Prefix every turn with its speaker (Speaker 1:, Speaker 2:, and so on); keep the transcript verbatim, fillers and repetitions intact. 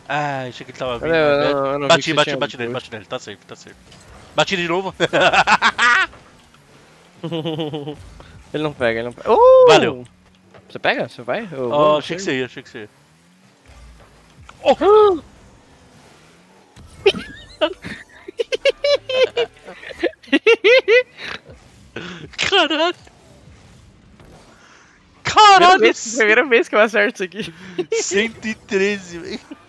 Speaker 1: Ah, achei que ele tava vindo.
Speaker 2: Eu, eu,
Speaker 1: né?
Speaker 2: eu, eu não vi
Speaker 1: bati,
Speaker 2: que você
Speaker 1: bati,
Speaker 2: tinha
Speaker 1: bati nele,
Speaker 2: dois.
Speaker 1: bati nele. Tá safe, tá safe. Bati de novo.
Speaker 2: Ele não pega, ele não pega. Uh!
Speaker 1: Valeu.
Speaker 2: Você pega? Você vai? Eu
Speaker 1: Oh,
Speaker 2: vou,
Speaker 1: achei que
Speaker 2: você?
Speaker 1: você ia, achei que você ia. Oh! Caralho!
Speaker 2: Primeira
Speaker 1: Caralho!
Speaker 2: vez, primeira vez que eu acerto isso aqui.
Speaker 1: cento e treze, velho.